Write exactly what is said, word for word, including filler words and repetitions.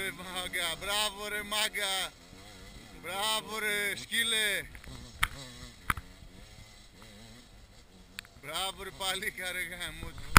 ρε μάγκα, μπράβο ρε μάγκα. Μπράβο ρε σκύλε. Μπράβο ρε παλίκα ρε γάμο.